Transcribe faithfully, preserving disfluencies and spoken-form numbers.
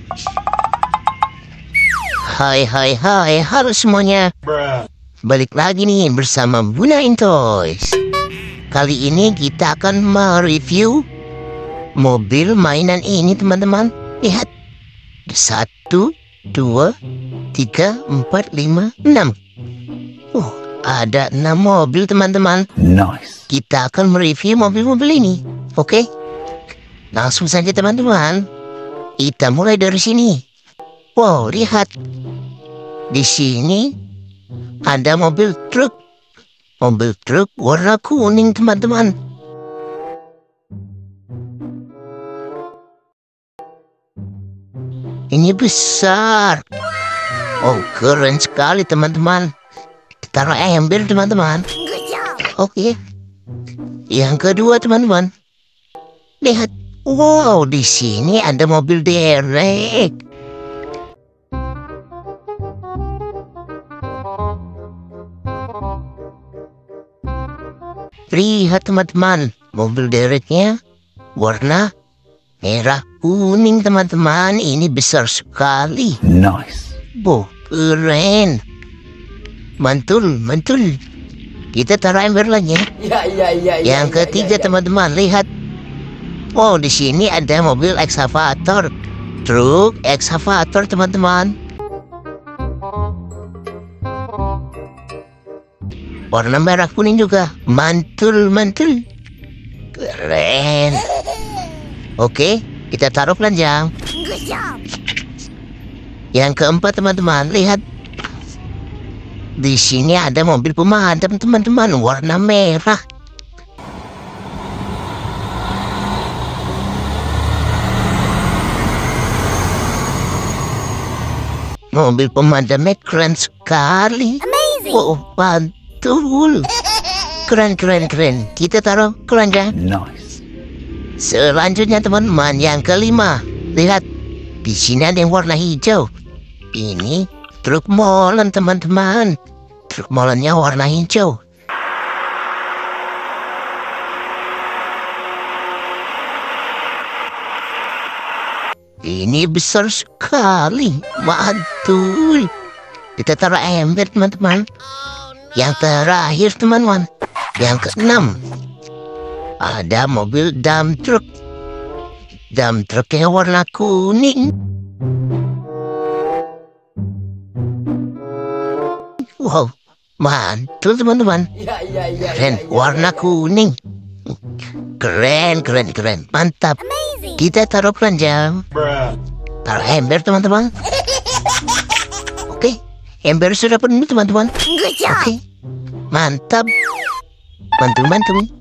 Hai hai hai, halo semuanya. Balik lagi nih bersama Bunain Toys. Kali ini kita akan mereview mobil mainan ini, teman-teman. Lihat. Satu, dua, tiga, empat, lima, enam. Uh, ada enam mobil, teman-teman. Nice. Kita akan mereview mobil-mobil ini. Oke? Langsung saja, teman-teman. Kita mulai dari sini. Wow, lihat. Di sini ada mobil truk. Mobil truk warna kuning, teman-teman. Ini besar. Oh, keren sekali, teman-teman. Taruh ember, teman-teman. Oke. Yang kedua, teman-teman. Lihat. Wow, di sini ada mobil derek. Lihat, teman-teman, mobil dereknya warna merah kuning, teman-teman. Ini besar sekali. Nice. Boh, keren. Mantul, mantul. Kita taruh ember lagi. Ya, ya, ya, Yang ya, ketiga, ya, ya. teman-teman, lihat. Oh, di sini ada mobil ekskavator. Truk ekskavator, teman-teman. Warna merah kuning juga. Mantul, mantul. Keren. Oke, kita taruh keranjang. Yang keempat, teman-teman, lihat. Di sini ada mobil pemadam, teman-teman, warna merah. Mobil pemadamnya keren sekali. Amazing. Oh, mantul. Keren, keren, keren. Kita taruh keranjang. Nice. Selanjutnya, teman-teman, yang kelima. Lihat, di sini ada yang warna hijau. Ini truk molen, teman-teman. Truk molennya warna hijau. Ini besar sekali. Mantul. Kita taruh ember, teman-teman. Yang terakhir, teman-teman, yang keenam, ada mobil dump truck. Dump trucknya warna kuning. Wow, mantul, teman-teman. Ya, ya, ya, Keren, ya, ya, warna ya. kuning. Keren, keren, keren. Mantap. Kita taruh keranjang. Taruh ember, teman-teman. Oke, ember sudah penuh, teman-teman. Oke, mantap. Mantul, mantul.